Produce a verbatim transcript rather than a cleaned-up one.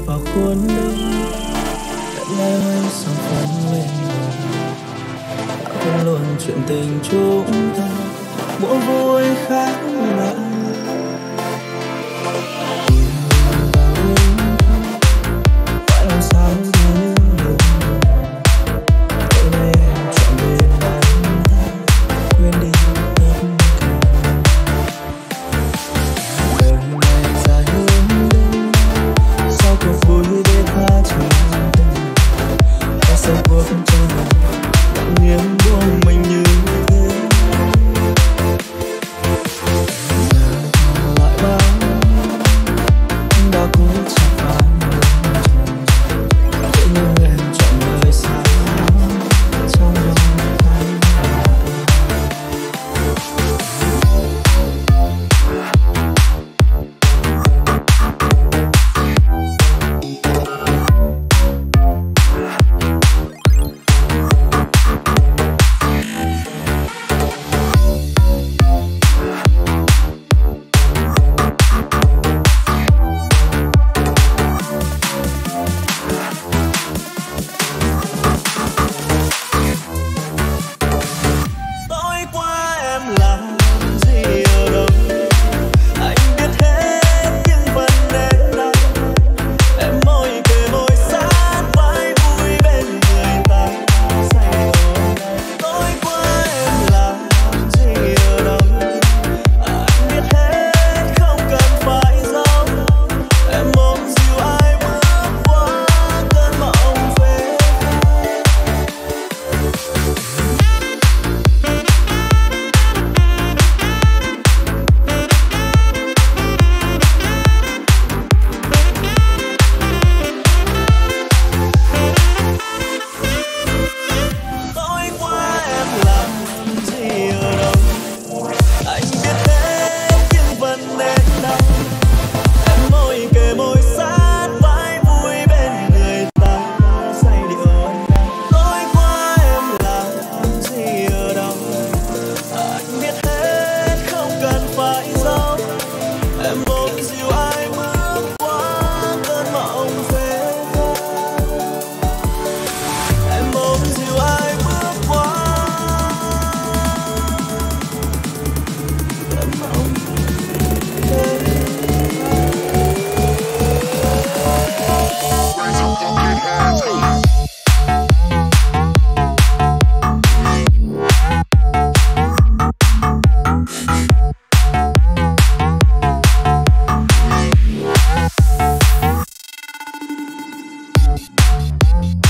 vào khuôn lưng lẫn ngay hơi sóng phấn lên đã quên luôn chuyện tình chúng ta mỗi vui khác lạ. Phải làm sao để được tối nay em chọn bên anh ta quên đi tất cả. Đời này dài hướng đến sau cuộc vui để tha cho tình ta sẽ bước cho mình lặng nghiêng buông mình như thế. Giờ còn lại bao đã cố chẳng phai mờ tự nhiên em chọn lời xa trong lòng anh. Tối qua em làm gì ở đâu? Anh biết hết những vấn đề này. Em môi kề môi sát vai vui bên người ta say đôi này. Tối qua em làm gì ở đâu? Anh biết hết không cần phải giấu. Em ôm dịu ai bước qua cơn mộng phê phai. Tối qua em làm gì ở đâu? Anh biết hết những vấn đề này. Em môi kề môi sát vai vui bên người ta say điệu này. Tối qua em làm gì ở đâu? Anh biết hết không cần phải giấu. Em ôm dịu ai bước qua cơn mộng phê phai. Em ôm dịu ai bước qua cơn mộng phê phai.